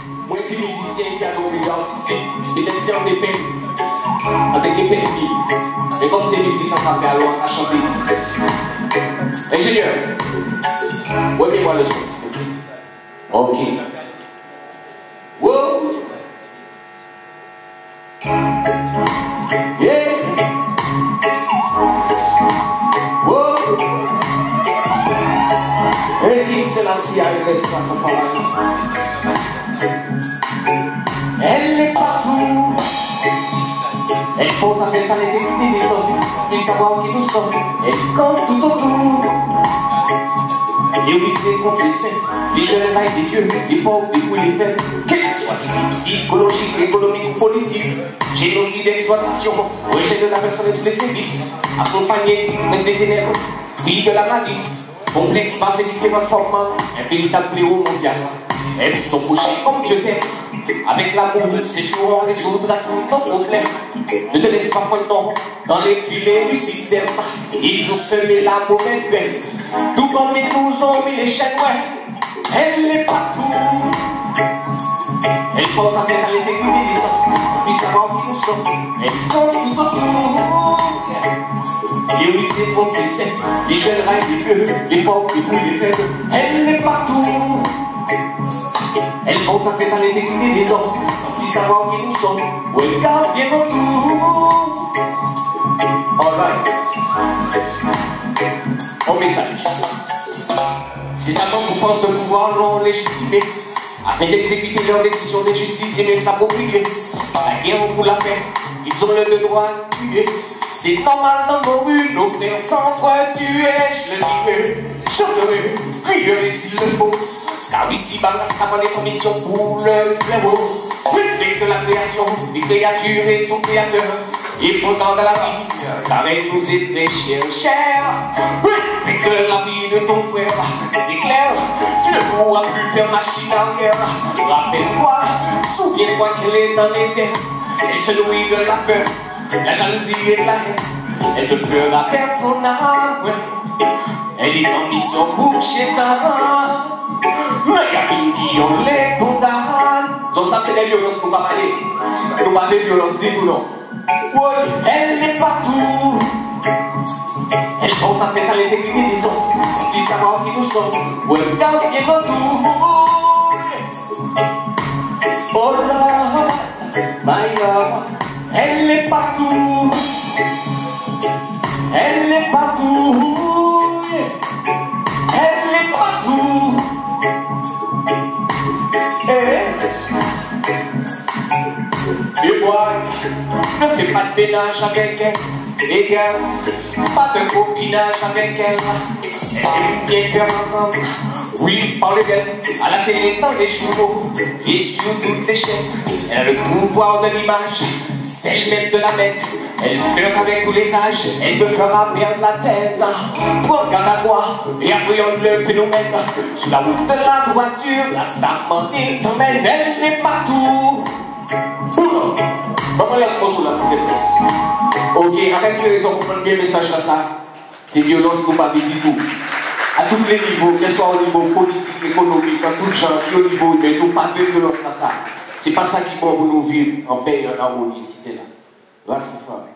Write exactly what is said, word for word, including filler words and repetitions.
Moi qui musicien qui a donc des artistes, peut-être c'est en épée, avec épée de vie. Et comme c'est musique, on va faire alors à chanter. Ingénieur, remettez-moi le son, s'il te plaît. Ok. Wow. Yeah. Wow. Et qui c'est la C I A, elle reste à son paradis. Elle est partout. Elle faut avec la détective des hommes, puis savoir qui nous sommes. Elle compte tout autour. Et oui, c'est complice. Les jeunes raillent des vieux, les forts, les coups, les faits. Qu'elles soient physiques, psychologiques, économiques ou politiques. Génocide, exploitation, rejet de la personne et tous les services. Accompagné, reste des ténèbres, fille de la malice. Complexe, base et différentes formes, un véritable fléau mondial. Elles sont couchées comme Dieu t'aime. Avec l'amour, c'est sûr on résoudra tous nos problèmes. Ne te laisse pas prendre temps dans les filets du système. Ils ont semé la mauvaise bête. Tout comme ils nous ont mis les chaînes, ouais. Elle est partout. Elle porte à tête à l'étégrité des hommes, sans plus savoir qui nous sommes. Elle compte tout autour. Et oui, c'est trop pressé. Les jeunes raillent les vieux, les forts, les plus, les faibles. Elle est partout. Elle monte à tête à l'étégrité des hommes, sans plus savoir qui nous sommes. Où elle garde bien autour. Alright. Au message. Ces attentes vous pensent de pouvoir l'ont légitimé, afin d'exécuter leurs décisions de justice et de s'approprier la guerre pour la paix. Ils ont le droit de tuer. C'est normal dans nos rues, nos frères s'entretuer. Je le dirai, chanterai, crierai s'il le faut. Car ici, Bala sera les conditions pour le très beau. Respecte la création, les créatures et son créateur. Et pourtant dans la vie, car elle nous est très chère, chère. Respecte la vie de ton frère, c'est clair. Tu ne pourras plus faire machine arrière. Rappelle-toi, souviens-toi qu'elle est dans les airs. Elle se nourrit de la peur, la jalousie et la haine. Elle te fera perdre ton âme. Elle est en mission pour Chétan. Mais il y a on les condamne. Donc ça c'est des violences qu'on va parler. Nous pas des violences du tout non. Oui, elle est partout. Elle porte à tête à l'intégrité des hommes, sans plus savoir qui nous sommes. Oui, regarde bien autour. Oh là, my love. Elle est partout. Elle est partout. Elle est partout. Et moi, ne fais pas de ménage avec elle. Et gars, pas de copinage avec elle. Elle aime bien faire entendre. Oui, parler d'elle à la télé, dans les journaux et sur toutes les chaînes. Elle a le pouvoir de l'image, celle même de la mettre. Elle flirte avec tous les âges, elle te fera perdre la tête. Prends garde à toi et appréhende le phénomène. Sous la route de la voiture, la star money t'emmène. Elle est partout. Maman, il y a trop sous la cité. Ok, avec ces raisons pour prendre bien le message là, ça, c'est violence qu'on pas du tout. À tous les niveaux, que ce soit au niveau politique, économique, à tout le genre, qui au niveau de tout, pas de violence là, ça. C'est pas ça qui va nous vivre en paix et en harmonie, c'était là. Là, c'est fort.